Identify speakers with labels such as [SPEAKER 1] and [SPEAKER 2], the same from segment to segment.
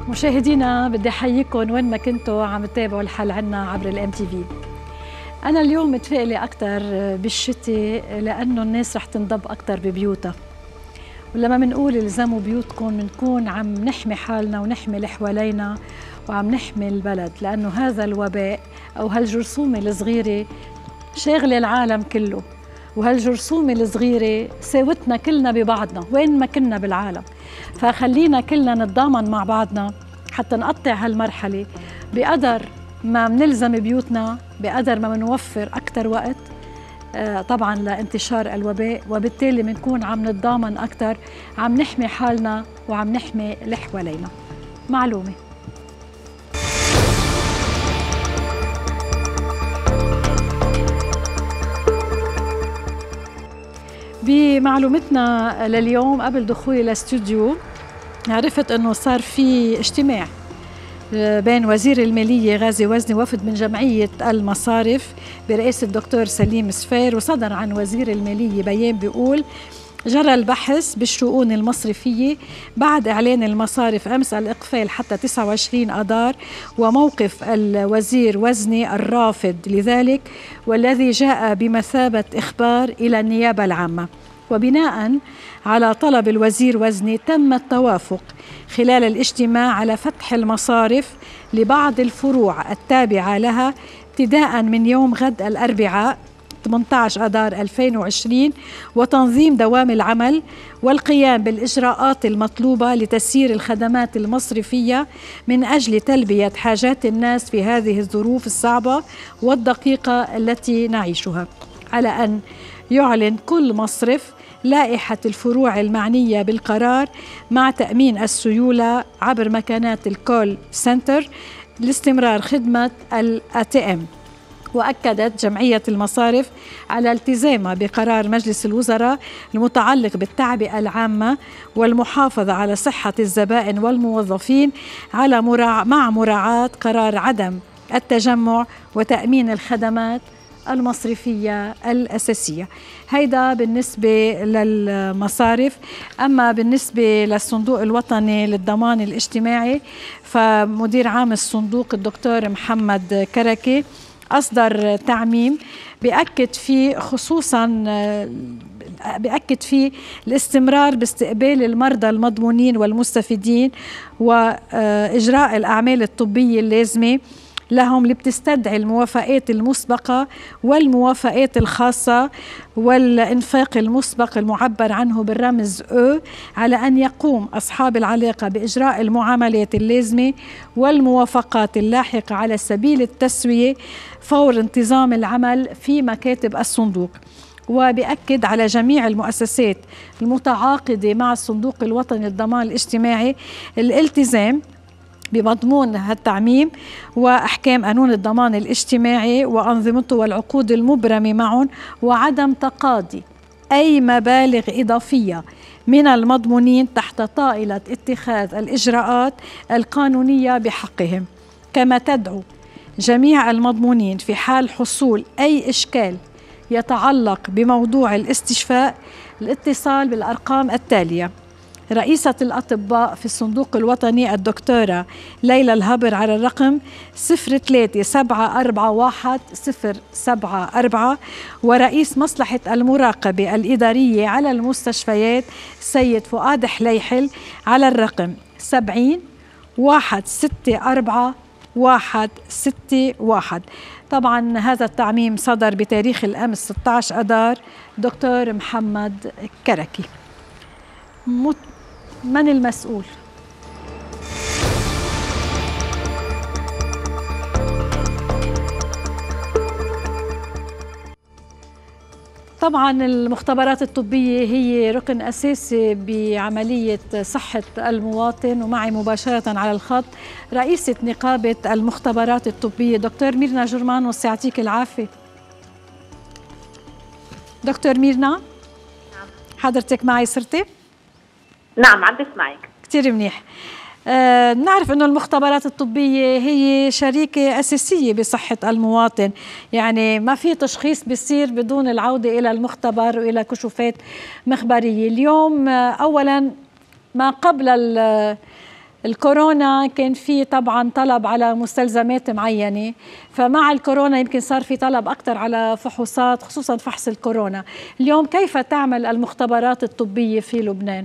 [SPEAKER 1] مشاهدينا بدي احييكم وين ما كنتوا عم تتابعوا الحلقة عنا عبر الام تي في. أنا اليوم متفائلة أكثر بالشتاء لأنه الناس رح تنضب أكثر ببيوتها، ولما بنقول الزموا بيوتكم بنكون عم نحمي حالنا ونحمي اللي حوالينا وعم نحمي البلد، لأنه هذا الوباء أو هالجرثومة الصغيرة شاغلة العالم كله، وهالجرثومة الصغيرة ساوتنا كلنا ببعضنا وين ما كنا بالعالم. فخلينا كلنا نتضامن مع بعضنا حتى نقطع هالمرحلة بقدر ما منلزم بيوتنا، بقدر ما منوفر أكتر وقت طبعا لانتشار الوباء، وبالتالي بنكون عم نتضامن أكتر، عم نحمي حالنا وعم نحمي اللي حوالينا. معلومة بمعلومتنا لليوم قبل دخولي للاستوديو عرفت انه صار في اجتماع بين وزير المالية غازي وزني وفد من جمعية المصارف برئاسة الدكتور سليم سفير، وصدر عن وزير المالية بيان بيقول: جرى البحث بالشؤون المصرفية بعد إعلان المصارف أمس الإقفال حتى 29 آذار، وموقف الوزير وزني الرافض لذلك والذي جاء بمثابة إخبار إلى النيابة العامة. وبناء على طلب الوزير وزني تم التوافق خلال الاجتماع على فتح المصارف لبعض الفروع التابعة لها ابتداء من يوم غد الأربعاء 18 آذار 2020، وتنظيم دوام العمل والقيام بالإجراءات المطلوبة لتسيير الخدمات المصرفية من أجل تلبية حاجات الناس في هذه الظروف الصعبة والدقيقة التي نعيشها، على أن يعلن كل مصرف لائحة الفروع المعنية بالقرار مع تأمين السيولة عبر مكانات الكول سنتر لاستمرار خدمة الATM. وأكدت جمعية المصارف على التزامها بقرار مجلس الوزراء المتعلق بالتعبئة العامة والمحافظة على صحة الزبائن والموظفين مع مراعاة قرار عدم التجمع وتأمين الخدمات المصرفية الأساسية. هيدا بالنسبة للمصارف. أما بالنسبة للصندوق الوطني للضمان الاجتماعي، فمدير عام الصندوق الدكتور محمد كركي أصدر تعميم بأكد فيه الاستمرار باستقبال المرضى المضمونين والمستفيدين وإجراء الأعمال الطبية اللازمة لهم اللي بتستدعي الموافقات المسبقة والموافقات الخاصة والإنفاق المسبق المعبر عنه بالرمز O، على أن يقوم أصحاب العلاقة بإجراء المعاملات اللازمة والموافقات اللاحقة على سبيل التسوية فور انتظام العمل في مكاتب الصندوق. وبأكد على جميع المؤسسات المتعاقدة مع الصندوق الوطني للضمان الاجتماعي الالتزام بمضمون هالتعميم وأحكام قانون الضمان الاجتماعي وأنظمته والعقود المبرمة معهم، وعدم تقاضي أي مبالغ إضافية من المضمونين تحت طائلة اتخاذ الإجراءات القانونية بحقهم. كما تدعو جميع المضمونين في حال حصول أي إشكال يتعلق بموضوع الاستشفاء الاتصال بالأرقام التالية: رئيسة الأطباء في الصندوق الوطني الدكتورة ليلى الهبر على الرقم 0374110074، ورئيس مصلحة المراقبة الإدارية على المستشفيات سيد فؤاد حليحل على الرقم 70164161. طبعا هذا التعميم صدر بتاريخ الأمس 16 آذار. دكتور محمد كركي، من المسؤول؟ طبعا المختبرات الطبية هي ركن أساسي بعملية صحة المواطن، ومعي مباشرة على الخط رئيسة نقابة المختبرات الطبية دكتور ميرنا جرمان، يعطيك العافية. دكتور ميرنا، حضرتك معي صرتي؟
[SPEAKER 2] نعم عم بسمعك
[SPEAKER 1] كتير منيح. نعرف أنه المختبرات الطبية هي شريكة أساسية بصحة المواطن، يعني ما في تشخيص بيصير بدون العودة إلى المختبر وإلى كشوفات مخبرية. اليوم أولا ما قبل الكورونا كان في طبعا طلب على مستلزمات معينة، فمع الكورونا يمكن صار في طلب أكثر على فحوصات خصوصا فحص الكورونا. اليوم كيف تعمل المختبرات الطبية في لبنان؟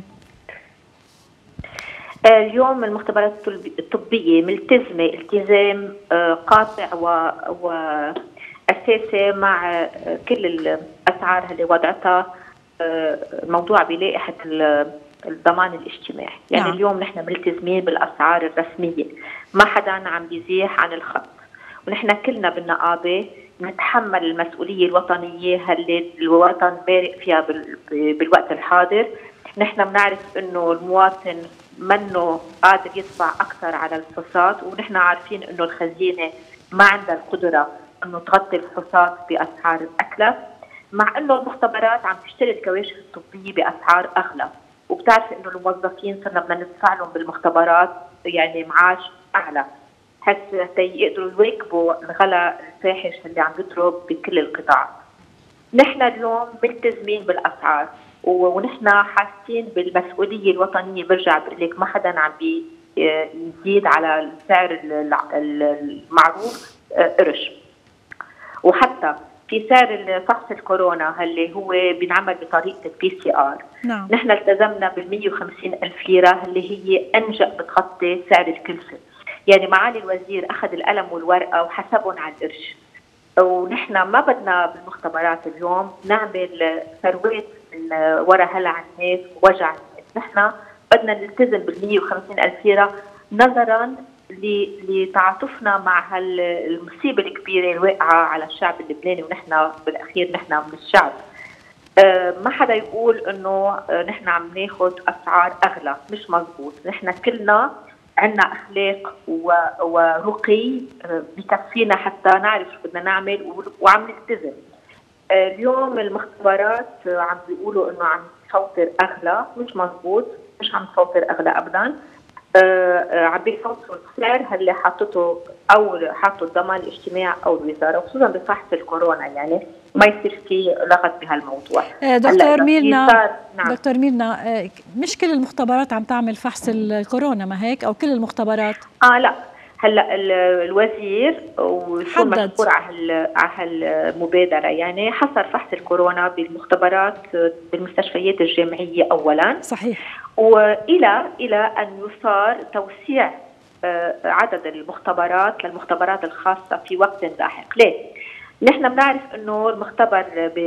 [SPEAKER 2] اليوم المختبرات الطبية ملتزمة التزام قاطع وأساسي مع كل الأسعار اللي وضعتها موضوع بلائحة الضمان الاجتماعي. يعني نعم. اليوم نحن ملتزمين بالأسعار الرسمية، ما حدا عم بيزيح عن الخط، ونحن كلنا بالنقابة نتحمل المسؤولية الوطنية اللي الوطن بارق فيها بالوقت الحاضر. نحن بنعرف انه المواطن منه قادر يدفع اكثر على الفحوصات، ونحن عارفين انه الخزينة ما عندها القدرة انه تغطي الفحوصات باسعار الاكلف، مع انه المختبرات عم تشتري الكواشف الطبية باسعار اغلى، وبتعرف انه الموظفين صرنا بدنا ندفع لهم بالمختبرات يعني معاش اعلى حتى يقدروا يواكبوا الغلاء الفاحش اللي عم يضرب بكل القطاعات. نحن اليوم ملتزمين بالاسعار ونحن حاسين بالمسؤوليه الوطنيه. برجع بقول لك ما حدا عم بيزيد على السعر المعروف قرش، وحتى في سعر فحص الكورونا اللي هو بينعمل بطريقه الPCR.
[SPEAKER 1] نعم.
[SPEAKER 2] نحن التزمنا بال150,000 ليره اللي هي انجأ بتغطي سعر الكلفه. يعني معالي الوزير اخذ القلم والورقه وحسبهم على القرش، ونحن ما بدنا بالمختبرات اليوم نعمل ثروات من وراء هلع الناس ووجع الناس. نحن بدنا نلتزم بال150,000 ليره نظرا لتعاطفنا مع المصيبه الكبيره الواقعه على الشعب اللبناني، ونحن بالاخير نحن من الشعب. ما حدا يقول انه نحن عم ناخذ اسعار اغلى، مش مزبوط. نحن كلنا عندنا اخلاق ورقي بكفينا حتى نعرف شو بدنا نعمل وعم نلتزم. اليوم المختبرات عم بيقولوا انه عم تفوتر اغلى، مش مزبوط، مش عم تفوتر اغلى ابدا. عم بيفوتوا السعر اللي حاطته او حاطه الضمان الاجتماعي او الوزاره، وخصوصا بفحص الكورونا، يعني ما يصير في لغط بهالموضوع.
[SPEAKER 1] دكتور ميرنا، نعم. دكتور ميرنا، مش كل المختبرات عم تعمل فحص الكورونا، ما هيك؟ او كل المختبرات؟
[SPEAKER 2] لا، هلا الوزير ويكون مسؤول على هالمبادره، يعني حصر فحص الكورونا بالمختبرات بالمستشفيات الجامعيه اولا.
[SPEAKER 1] صحيح.
[SPEAKER 2] والى ان يصار توسيع عدد المختبرات للمختبرات الخاصه في وقت لاحق. ليه؟ نحن بنعرف انه المختبر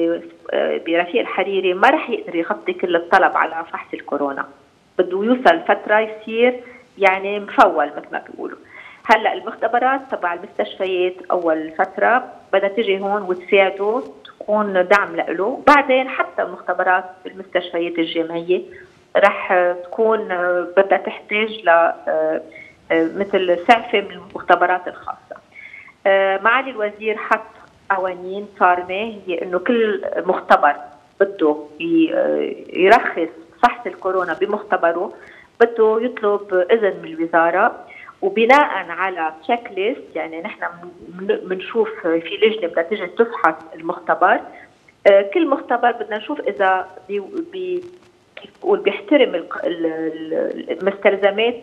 [SPEAKER 2] برفيق الحريري ما رح يقدر يغطي كل الطلب على فحص الكورونا، بده يوصل فتره يصير يعني مفول مثل ما بيقولوا. هلا المختبرات تبع المستشفيات اول فتره بدها تجي هون وتساعده، تكون دعم له. بعدين حتى المختبرات بالمستشفيات الجامعيه رح تكون بدها تحتاج ل مثل سعفه من المختبرات الخاصه. معالي الوزير حط قوانين صارمه، هي انه كل مختبر بده يرخص فحص بدأ بمختبره بده يطلب اذن من الوزاره، وبناء على تشيك ليست. يعني نحن بنشوف في لجنه بدها تيجي تفحص المختبر. كل مختبر بدنا نشوف اذا كيف بقول بيحترم المستلزمات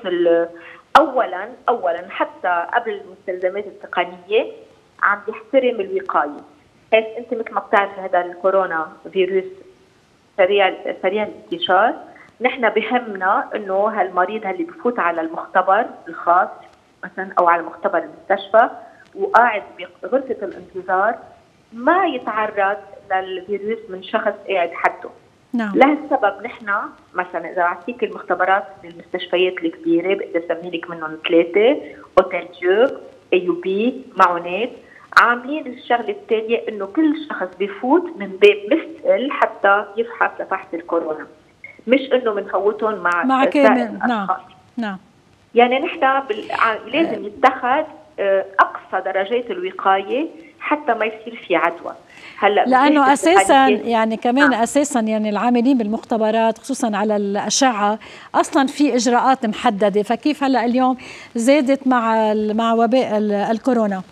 [SPEAKER 2] اولا حتى قبل المستلزمات التقنيه عم بيحترم الوقايه. بس انت مثل ما بتعرف هذا الكورونا فيروس سريع الانتشار. نحن بهمنا انه هالمريض اللي بفوت على المختبر الخاص مثلا او على مختبر المستشفى وقاعد بغرفه الانتظار ما يتعرض للفيروس من شخص قاعد حده.
[SPEAKER 1] نعم.
[SPEAKER 2] لهالسبب نحن مثلا اذا اعطيك المختبرات بالمستشفيات الكبيره بقدر اسمي لك منهم 3: اوتيل ديو، AUB، معونات. عاملين الشغله التاليه انه كل شخص بيفوت من باب مستقل حتى يفحص لفحص الكورونا، مش انه بنفوتهم مع
[SPEAKER 1] كامل. نعم.
[SPEAKER 2] يعني نحن لازم يتخذ اقصى درجات الوقايه حتى ما يصير في عدوى. هلا
[SPEAKER 1] لانه اساسا يعني كمان اساسا يعني العاملين بالمختبرات خصوصا على الاشعه اصلا في اجراءات محدده، فكيف هلا اليوم زادت مع وباء الكورونا.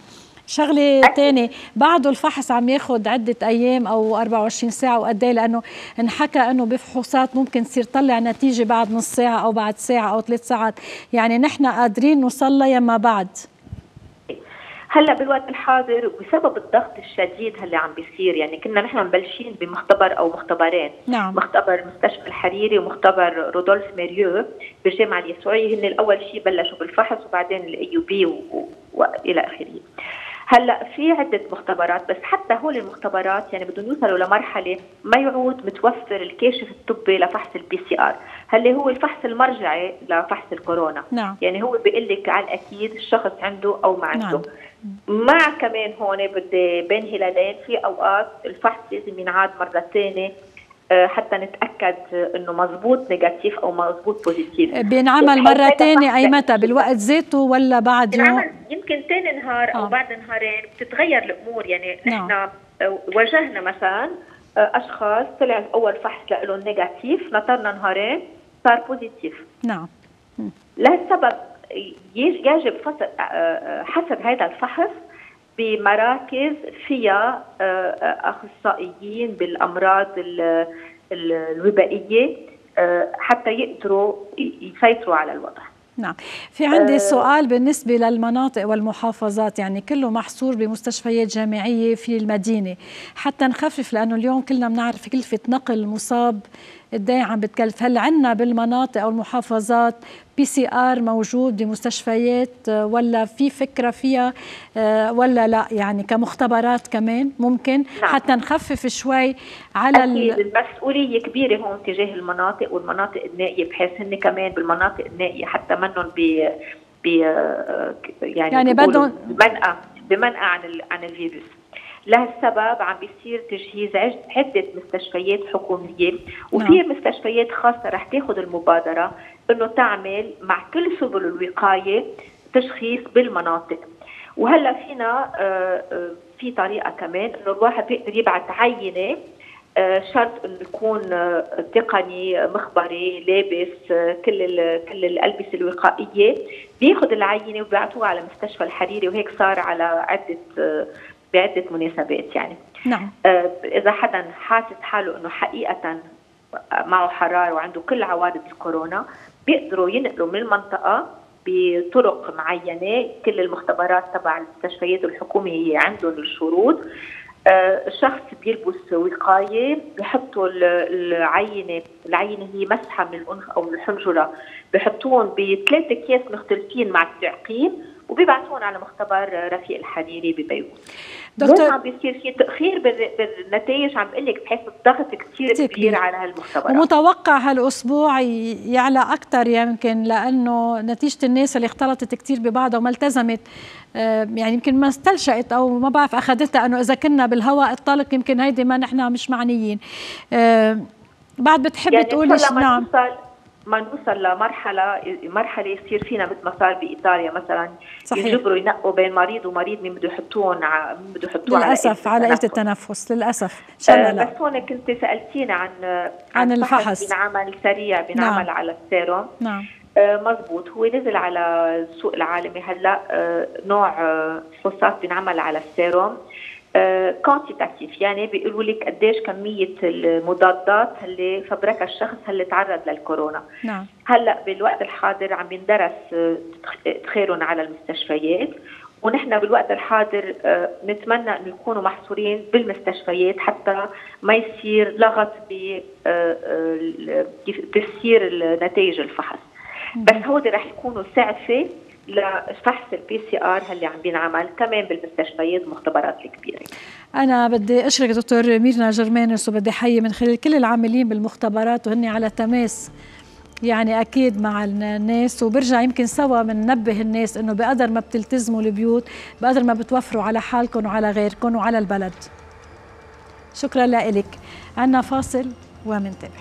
[SPEAKER 1] شغله ثانيه، بعده الفحص عم ياخذ عده ايام او 24 ساعه وقد ايه؟ لانه انحكى انه بفحوصات ممكن تصير تطلع نتيجه بعد نص ساعه او بعد ساعه او 3 ساعات، يعني نحن قادرين نوصل لها يما بعد؟
[SPEAKER 2] هلا بالوقت الحاضر بسبب الضغط الشديد اللي عم بيصير، يعني كنا نحن مبلشين بمختبر او مختبرين.
[SPEAKER 1] نعم.
[SPEAKER 2] مختبر مستشفى الحريري ومختبر رودولف ميريو بالجامعه اليسوعيه، هن الاول شيء بلشوا بالفحص وبعدين الاي بي والى اخره. هلا في عده مختبرات، بس حتى هول المختبرات يعني بدهم يوصلوا لمرحله ما يعود متوفر الكاشف الطبي لفحص البي سي ار، اللي هو الفحص المرجعي لفحص الكورونا.
[SPEAKER 1] نعم.
[SPEAKER 2] يعني هو بيقول لك على الاكيد الشخص عنده او ما عنده.
[SPEAKER 1] نعم.
[SPEAKER 2] مع كمان هون بدي بين هلالين، في اوقات الفحص لازم ينعاد مره ثانيه حتى نتاكد انه مزبوط نيجاتيف او مزبوط بوزيتيف.
[SPEAKER 1] بينعمل مره ثانيه اي متى؟ بالوقت ذاته ولا بعد يوم؟
[SPEAKER 2] يمكن ثاني نهار او بعد نهارين بتتغير الامور. يعني نحن واجهنا مثلا اشخاص طلع اول فحص لهم نيجاتيف، نطرنا نهارين صار بوزيتيف.
[SPEAKER 1] نعم.
[SPEAKER 2] لهالسبب يجب حسب هذا الفحص بمراكز فيها اخصائيين بالامراض الوبائيه حتى يقدروا يسيطروا على الوضع.
[SPEAKER 1] نعم. في عندي سؤال بالنسبة للمناطق والمحافظات، يعني كله محصور بمستشفيات جامعية في المدينة حتى نخفف، لأنه اليوم كلنا بنعرف كلفة نقل المصاب قد ايه عم بتكلف. هل عندنا بالمناطق أو المحافظات بي سي آر موجود بمستشفيات ولا في فكرة فيها ولا لا؟ يعني كمختبرات كمان ممكن. نعم. حتى نخفف شوي على
[SPEAKER 2] أكيد المسؤولية كبيرة هون تجاه المناطق والمناطق النائية، بحيث هن كمان بالمناطق النائية حتى منهم يعني بدهم بمنأى عن الفيروس. لهالسبب عم بيصير تجهيز عدة مستشفيات حكومية، وفي مستشفيات خاصة رح تاخذ المبادرة انه تعمل مع كل سبل الوقاية تشخيص بالمناطق. وهلا فينا في طريقة كمان انه الواحد بيقدر يبعث عينة، شرط انه يكون تقني مخبري لابس كل الألبسة الوقائية، بياخذ العينة وبيعطوها على مستشفى الحريري، وهيك صار على بعدة مناسبات يعني.
[SPEAKER 1] نعم.
[SPEAKER 2] إذا حدا حاسس حاله إنه حقيقة معه حرارة وعنده كل عوارض الكورونا، بيقدروا ينقلوا من المنطقة بطرق معينة. كل المختبرات تبع المستشفيات الحكومية عندهم الشروط. الشخص بيلبس وقاية، بيحطوا العينة هي مسحة من الأنف أو من الحنجرة، بيحطوهم ب3 أكياس مختلفين مع التعقيم وبيبعثون على مختبر رفيق الحريري ببيروت. دكتور عم بيصير في تأخير بالنتائج، عم بقول لك بحيث الضغط كثير كبير على هالمختبرات،
[SPEAKER 1] ومتوقع هالأسبوع يعلى أكثر يمكن، لأنه نتيجة الناس اللي اختلطت كثير ببعضها وما التزمت، يعني يمكن ما استلشقت أو ما بعرف أخذتها إنه إذا كنا بالهواء الطلق يمكن هيدي ما نحن مش معنيين. بعد بتحبي يعني تقولي نعم
[SPEAKER 2] ما نوصل لمرحله يصير فينا مثل ما صار بايطاليا مثلا. صحيح. يجبروا ينقوا بين مريض ومريض مين بده يحطوه
[SPEAKER 1] للاسف على آلة التنفس للاسف. ان شاء الله لا.
[SPEAKER 2] بس هون كنت سالتينا
[SPEAKER 1] عن الفحص
[SPEAKER 2] بينعمل سريع، بينعمل نعم. على السيروم.
[SPEAKER 1] نعم.
[SPEAKER 2] مزبوط، هو نزل على السوق العالمي هلا نوع فحوصات بينعمل على السيروم كوانتيتاتيف، يعني بيقولوا لك قديش كميه المضادات اللي فبركها الشخص اللي تعرض للكورونا.
[SPEAKER 1] نعم.
[SPEAKER 2] هلا بالوقت الحاضر عم بندرس ادخالهم على المستشفيات، ونحن بالوقت الحاضر نتمنى انه يكونوا محصورين بالمستشفيات حتى ما يصير لغط بتسيير نتائج الفحص. بس هودي رح يكونوا سعفه لفحص البي سي ار اللي عم بينعمل كمان بالمستشفيات والمختبرات الكبيره.
[SPEAKER 1] انا بدي اشكرك دكتور ميرنا جرمانوس، وبدي احيي من خلال كل العاملين بالمختبرات وهن على تماس يعني اكيد مع الناس، وبرجع يمكن سوا بننبه الناس انه بقدر ما بتلتزموا البيوت بقدر ما بتوفروا على حالكم وعلى غيركم وعلى البلد. شكرا لك. عنا فاصل ومنتبه.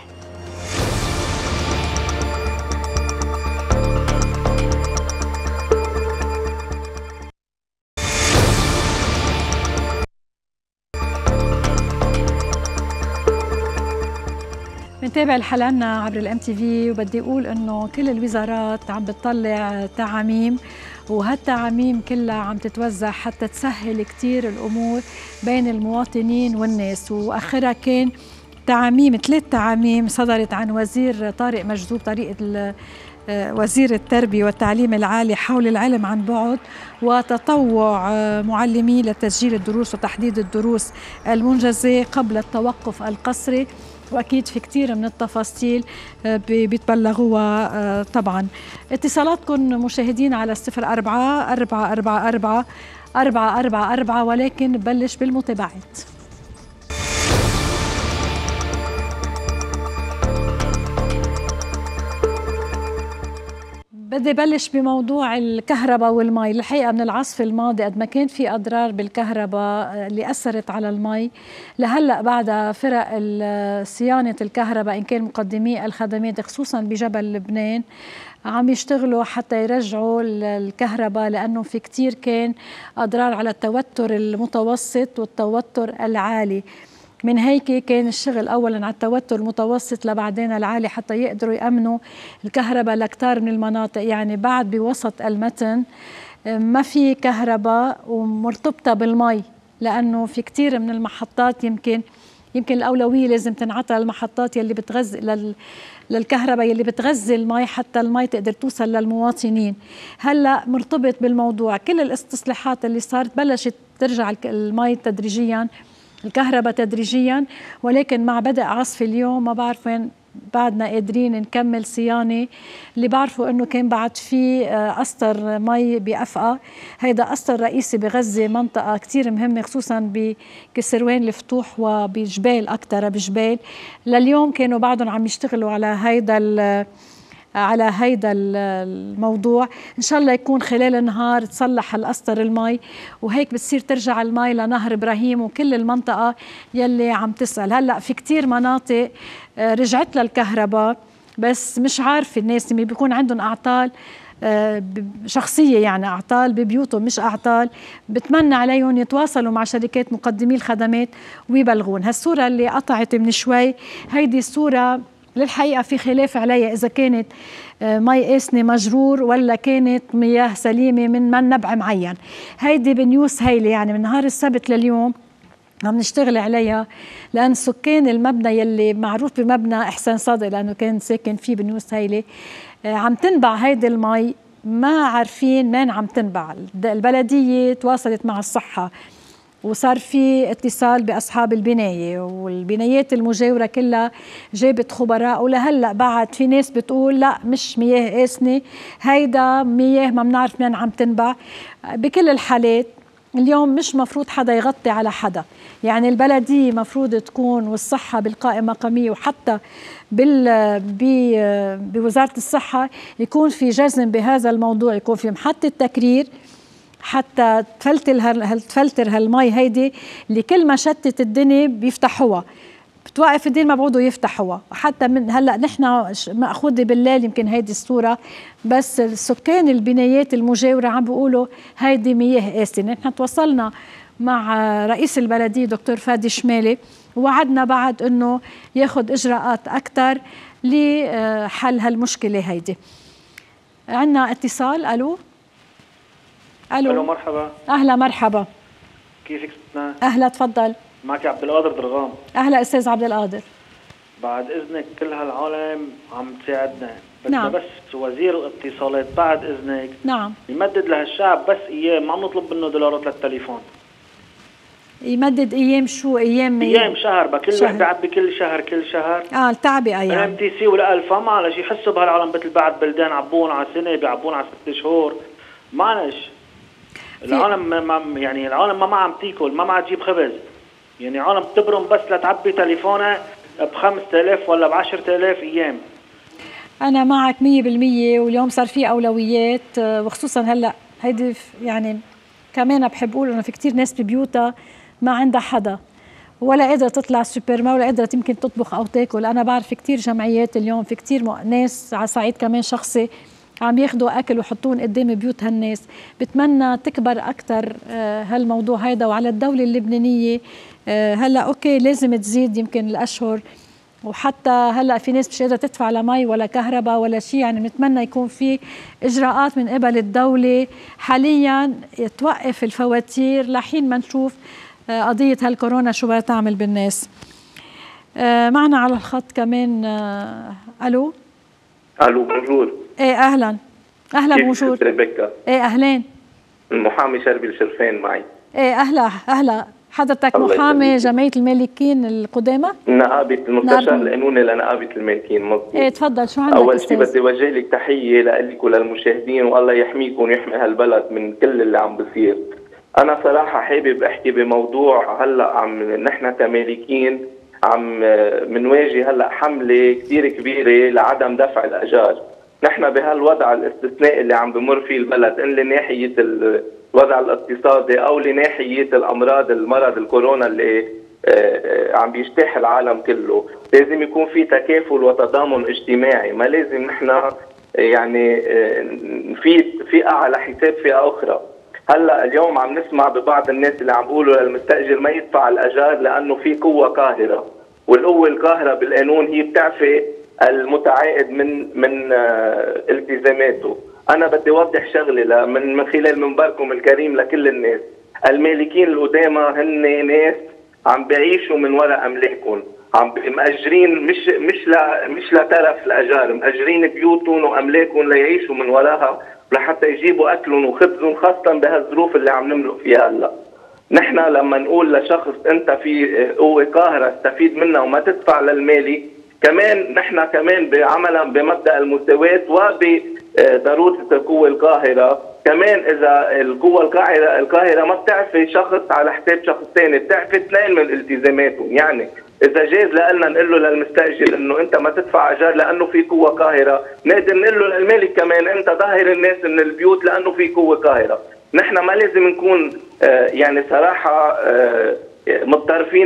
[SPEAKER 1] بنتابع الحلقة عبر الMTV، وبدي أقول إنه كل الوزارات عم بتطلع تعاميم وهالتعاميم كلها عم تتوزع حتى تسهل كتير الأمور بين المواطنين والناس. وآخرها كان تعاميم، 3 تعاميم صدرت عن وزير طارق مجذوب، طريقة وزير التربية والتعليم العالي حول العلم عن بعد وتطوع معلمين لتسجيل الدروس وتحديد الدروس المنجزة قبل التوقف القسري. وأكيد في كتير من التفاصيل بيتبلغوها طبعا. اتصالاتكم مشاهدين على 04-444-444 ولكن بلش بالمتابعات. بدي بلش بموضوع الكهرباء والمي. الحقيقة من العصف الماضي قد ما كان في أضرار بالكهرباء اللي أثرت على المي، لهلأ بعد فرق صيانة الكهرباء إن كان مقدمي الخدمات خصوصا بجبل لبنان عم يشتغلوا حتى يرجعوا الكهرباء، لأنه في كتير كان أضرار على التوتر المتوسط والتوتر العالي. من هيك كان الشغل أولاً على التوتر المتوسط لبعدين العالي حتى يقدروا يأمنوا الكهرباء لكتار من المناطق. يعني بعد بوسط المتن ما في كهرباء ومرتبطة بالمي، لأنه في كتير من المحطات يمكن الأولوية لازم تنعطى للمحطات يلي بتغذي للكهرباء يلي بتغذي المي حتى المي تقدر توصل للمواطنين. هلأ مرتبط بالموضوع كل الاستصلاحات اللي صارت بلشت ترجع المي تدريجياً، الكهرباء تدريجيا، ولكن مع بدء عصف اليوم ما بعرف وين بعدنا قادرين نكمل صيانة. اللي بعرفه انه كان بعد في قسطر مي بأفقى، هيدا قسطر رئيسي بغزة منطقة كتير مهمة خصوصا بكسروان الفتوح وبجبال أكتر بجبال. لليوم كانوا بعضهم عم يشتغلوا على هيدا الموضوع. إن شاء الله يكون خلال النهار تصلح القسطر المي، وهيك بتصير ترجع المي لنهر إبراهيم وكل المنطقة يلي عم تسأل. هلأ في كتير مناطق رجعت للكهرباء، بس مش عارفة الناس اللي بيكون عندهم أعطال شخصية، يعني أعطال ببيوتهم مش أعطال، بتمنى عليهم يتواصلوا مع شركات مقدمي الخدمات ويبلغون. هالصورة اللي قطعت من شوي هيدي الصورة للحقيقة في خلاف عليها إذا كانت مي قاسنة مجرور ولا كانت مياه سليمة من نبع معين. هيدي بنيوس هيلي، يعني من نهار السبت لليوم عم نشتغل عليها، لأن سكان المبنى يلي معروف بمبنى إحسان صادق لأنه كان ساكن فيه بنيوس هيلي عم تنبع هيدي المي، ما عارفين مين عم تنبع. البلدية تواصلت مع الصحة وصار في اتصال بأصحاب البناية، والبنايات المجاورة كلها جابت خبراء، ولهلأ بعد في ناس بتقول لا مش مياه قاسنة، هيدا مياه ما بنعرف مين عم تنبع. بكل الحالات اليوم مش مفروض حدا يغطي على حدا، يعني البلدية مفروض تكون والصحة بالقائمة مقامية وحتى بوزارة الصحة يكون في جزم بهذا الموضوع، يكون في محطة تكرير حتى تفلتر هالمي هيدي اللي كل ما شتت الدنيا بيفتحوها، بتوقف الدين ما بعودوا يفتحوها. وحتى من هلا نحن مأخوذة بالليل يمكن هيدي الصورة، بس السكان البنايات المجاورة عم بيقولوا هيدي مياه قاسية. نحن تواصلنا مع رئيس البلدية دكتور فادي شمالي ووعدنا بعد انه ياخذ اجراءات اكثر لحل هالمشكلة هيدي. عندنا اتصال. الو
[SPEAKER 3] مرحبا.
[SPEAKER 1] اهلا مرحبا،
[SPEAKER 3] كيفك ستنا؟
[SPEAKER 1] اهلا تفضل.
[SPEAKER 3] معك عبد القادر درغام.
[SPEAKER 1] اهلا استاذ عبد القادر.
[SPEAKER 3] بعد اذنك كل هالعالم عم تساعدنا،
[SPEAKER 1] نعم.
[SPEAKER 3] بس وزير الاتصالات بعد اذنك
[SPEAKER 1] نعم
[SPEAKER 3] يمدد لهالشعب بس ايام، ما عم نطلب منه دولارات للتليفون.
[SPEAKER 1] يمدد ايام ايام
[SPEAKER 3] شهر، بكل وحده يعبي كل شهر
[SPEAKER 1] التعبئه يعني
[SPEAKER 3] MTC ولا الفا، معلش يحسوا بهالعالم مثل بعد بلدان عبون على سنه، بيعبون على 6 شهور. معلش العالم يعني العالم ما عم تاكل، ما عم تجيب خبز، يعني عالم بتبرم بس لتعبي تليفونها ب5000 ولا ب10000 ايام.
[SPEAKER 1] انا معك 100%، واليوم صار في اولويات، وخصوصا هلا هيدي يعني كمان بحب اقول انه في كتير ناس ببيوتها ما عندها حدا ولا قادره تطلع سوبر ما ولا قادره يمكن تطبخ او تاكل. انا بعرف في كتير جمعيات اليوم، في كتير ناس على صعيد كمان شخصي عم ياخدوا اكل ويحطون قدام بيوت هالناس. بتمنى تكبر اكثر هالموضوع هيدا، وعلى الدوله اللبنانيه هلا اوكي لازم تزيد يمكن الاشهر وحتى هلا في ناس مش قادره تدفع لا مي ولا كهرباء ولا شيء. يعني بنتمنى يكون في اجراءات من قبل الدوله حاليا توقف الفواتير لحين ما نشوف قضيه هالكورونا شو بدها تعمل بالناس. معنا على الخط كمان الو
[SPEAKER 4] بونجور.
[SPEAKER 1] ايه اهلا بونجور.
[SPEAKER 4] ريبيكا.
[SPEAKER 1] ايه اهلين.
[SPEAKER 4] المحامي شربي الشرفين معي.
[SPEAKER 1] ايه اهلا حضرتك محامي جمعيه المالكين القدامى؟
[SPEAKER 4] نقابه المستشار القانوني لنقابه المالكين. مظبوط.
[SPEAKER 1] ايه تفضل، شو عندك؟
[SPEAKER 4] اول شيء بدي اوجه لك تحيه لك وللمشاهدين، والله يحميكم ويحمي هالبلد من كل اللي عم بصير. انا صراحه حابب احكي بموضوع هلا نحن كمالكين عم منواجه هلا حمله كثير كبيره لعدم دفع الاجار. نحن بهالوضع الاستثنائي اللي عم بمر فيه البلد، ان لناحيه الوضع الاقتصادي او لناحيه الامراض المرض الكورونا اللي عم بيجتاح العالم كله، لازم يكون في تكافل وتضامن اجتماعي. ما لازم نحن يعني فئه على حساب فئه اخرى. هلا اليوم عم نسمع ببعض الناس اللي عم بيقولوا للمستاجر ما يدفع الاجار لانه في قوه قاهره، والقوه القاهره بالقانون هي بتعفي المتعاقد من التزاماته. انا بدي اوضح شغله من خلال منبركم الكريم لكل الناس. المالكين القدامى هن ناس عم بيعيشوا من وراء املاكهم، عم مأجرين مش لترف الاجار، مأجرين بيوتهم واملاكهم ليعيشوا من وراها لحتى يجيبوا اكلهم وخبزهم، خاصه بهالظروف اللي عم نمرق فيها هلا. نحن لما نقول لشخص انت في قوه قاهره استفيد منها وما تدفع للمالك، كمان نحن كمان بعملا بمبدا المساواه وبضروره القوه القاهره. كمان اذا القوه القاهره ما بتعفي شخص على حساب شخص ثاني، بتعفي اثنين من التزاماتهم. يعني اذا جاز لنا نقول له للمستاجر انه انت ما تدفع اجار لانه في قوه قاهره، نقدر نقول له للمالك كمان انت ظاهر الناس من البيوت لانه في قوه قاهره. نحن ما لازم نكون يعني صراحه متطرفين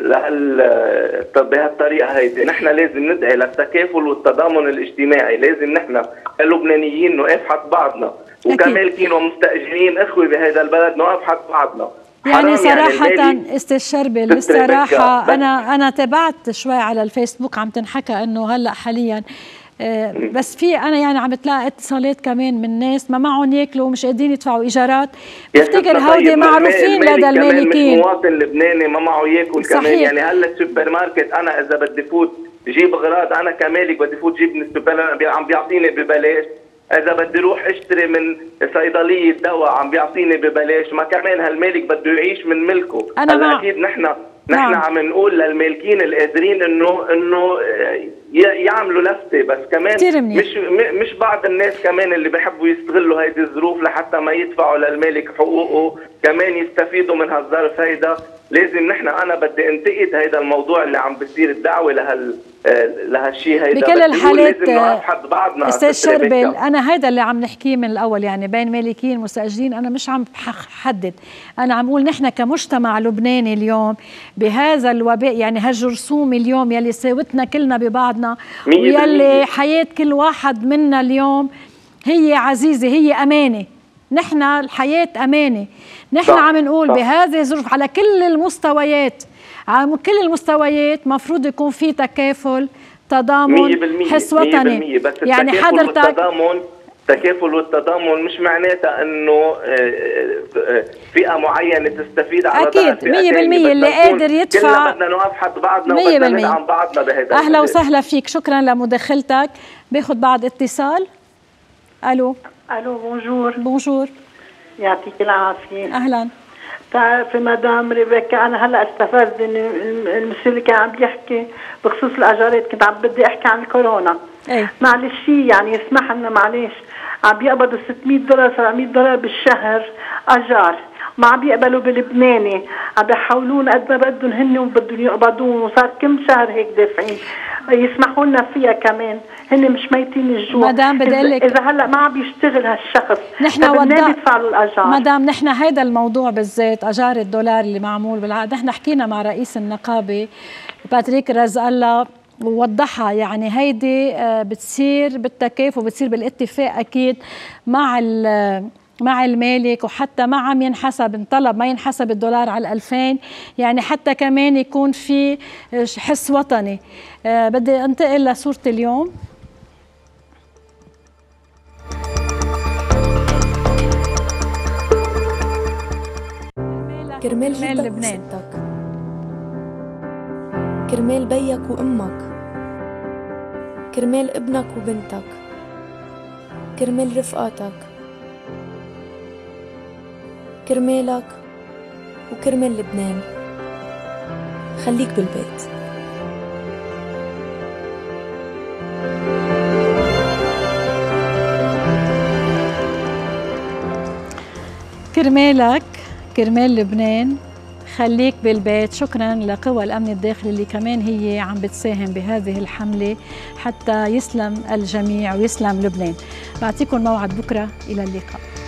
[SPEAKER 4] بهالطريقه هيدي. نحن لازم ندعي للتكافل والتضامن الاجتماعي. لازم نحن كلبنانيين نوقف حد بعضنا، وكمالكين ومستاجرين اخوه بهذا البلد نوقف حد بعضنا.
[SPEAKER 1] يعني صراحة يعني استاذ شربل الصراحة أنا تابعت شوي على الفيسبوك عم تنحكى إنه هلا حاليا بس في أنا يعني عم بتلاقي اتصالات كمان من ناس ما معهم ياكلوا ومش قادرين يدفعوا إيجارات. بفتكر هودي معروفين لدى المالكين.
[SPEAKER 4] مش مواطن لبناني ما معه ياكل كمان. يعني هلا السوبر ماركت أنا إذا بدي فوت جيب أغراض، أنا كمالك بدي فوت جيب من السوبر عم بيعطيني ببلاش. إذا بدي روح اشتري من صيدلية دواء عم بيعطيني ببلاش. ما كمان هالمالك بده يعيش من ملكه. هلا أكيد نحن عم نقول للمالكين القادرين انه يعملوا لفتة، بس كمان مش بعض الناس كمان اللي بيحبوا يستغلوا هيدي الظروف لحتى ما يدفعوا للمالك حقوقه كمان يستفيدوا من هالظرف هيدا. لازم نحن انا بدي انتقد هيدا الموضوع اللي عم بصير الدعوه لهالشيء هيدا
[SPEAKER 1] بكل الحالات.
[SPEAKER 4] استاذ
[SPEAKER 1] شربل انا هيدا اللي عم نحكيه من الاول، يعني بين مالكين مستاجرين انا مش عم بحدد، انا عم اقول نحن كمجتمع لبناني اليوم بهذا الوباء، يعني هالجرثوم اليوم يلي ساوتنا كلنا ببعضنا ويلي حياه كل واحد منا اليوم هي عزيزه، هي امانه. نحن الحياه امانه. نحن عم نقول بهذه الظروف على كل المستويات، على كل المستويات مفروض يكون في تكافل تضامن حس وطني.
[SPEAKER 4] بس
[SPEAKER 1] يعني حضرتك
[SPEAKER 4] التكافل والتضامن مش معناتها انه فئه معينه تستفيد على
[SPEAKER 1] اكيد 100% اللي قادر يدفع.
[SPEAKER 4] كلنا بدنا نوقف حد بعضنا وبدنا ندعم بعضنا بهذا.
[SPEAKER 1] اهلا وسهلا فيك، شكرا لمداخلتك. باخذ بعد اتصال. الو بونجور.
[SPEAKER 5] يعطيك العافيه.
[SPEAKER 1] اهلا.
[SPEAKER 5] بتعرفي مدام ريبيكا، انا هلا استفدت ان المسؤول اللي كان عم بيحكي بخصوص الاجارات، كنت عم بدي احكي عن الكورونا. معلش يعني يسمح لنا معلش، عم بيقبضوا $600 $700 بالشهر اجار، ما عم بيقبلوا بلبناني، عم بيحولون قد ما بدهم هن وبدهم يقبضون، وصار كم شهر هيك دافعين. يسمحوا لنا فيها كمان، هن مش ميتين الجوع.
[SPEAKER 1] مدام بدي اقول لك
[SPEAKER 5] اذا هلا ما عم بيشتغل هالشخص
[SPEAKER 1] نحن
[SPEAKER 5] بيدفعوا له الاجار.
[SPEAKER 1] مدام نحن هيدا الموضوع بالذات اجار الدولار اللي معمول بالعقد، نحن حكينا مع رئيس النقابه باتريك رزق الله ووضحها. يعني هيدي بتصير بالتكافؤ وبتصير بالاتفاق اكيد مع مع المالك، وحتى ما عم ينحسب انطلب ما ينحسب الدولار على 2000، يعني حتى كمان يكون في حس وطني. بدي انتقل لصورة اليوم.
[SPEAKER 6] كرمال جدك وستك، كرمال بيك وأمك، كرمال ابنك وبنتك، كرمال رفقاتك، كرمالك وكرمال لبنان، خليك بالبيت.
[SPEAKER 1] كرمالك كرمال لبنان، خليك بالبيت. شكرا لقوى الأمن الداخلي اللي كمان هي عم بتساهم بهذه الحملة حتى يسلم الجميع ويسلم لبنان. بعطيكم موعد بكرة، إلى اللقاء.